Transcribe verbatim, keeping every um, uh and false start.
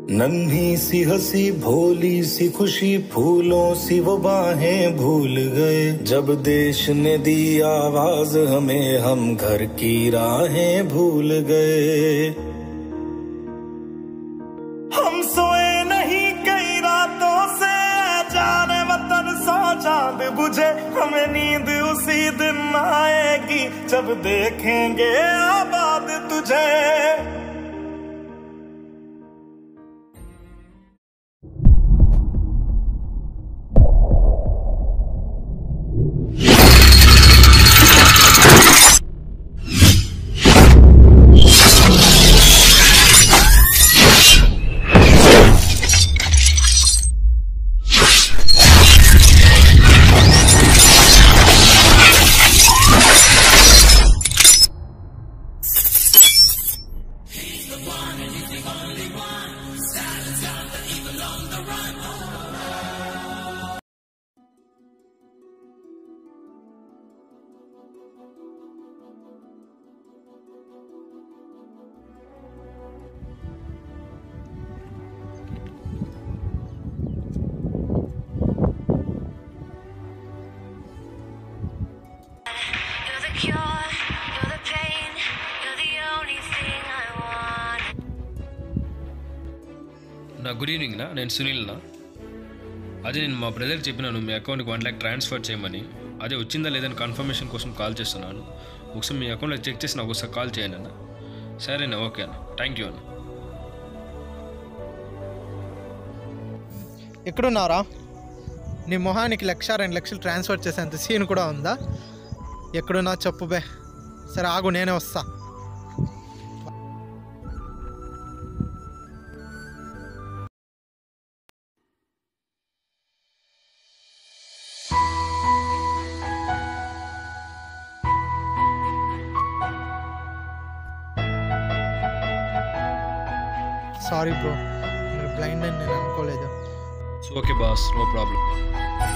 नन्ही सी हंसी भोली सी खुशी फूलों सी वो बाहें भूल गए। जब देश ने दी आवाज हमें हम घर की राहें भूल गए। हम सोए नहीं कई रातों से जाने वतन सौ चांद बुझे। हमें नींद उसी दिन आएगी जब देखेंगे आबाद तुझे। నా గుడ్ ఈవినింగ్ నా నేను సునీల్నా. అదే నేను మా బ్రదర్కి చెప్పినాను మీ అకౌంట్కి వన్ ల్యాక్ ట్రాన్స్ఫర్ చేయమని. అదే వచ్చిందా లేదని కన్ఫర్మేషన్ కోసం కాల్ చేస్తున్నాను. ఒకసారి మీ అకౌంట్లో చెక్ చేసి నాకు ఒకసారి కాల్ చేయండి అన్న. సరేనా, ఓకే అన్న, థ్యాంక్ యూ అన్న. ఎక్కడున్నారా? నీ మొహానికి లక్ష రెండు లక్షలు ట్రాన్స్ఫర్ చేసేంత సీన్ కూడా ఉందా? ఎక్కడున్నా చెప్పు బే. సరే ఆగు, నేనే వస్తా. సారీ బ్రో, మీరు బ్లైండ్ అని నేను అనుకోలేదు. Okay boss, no problem.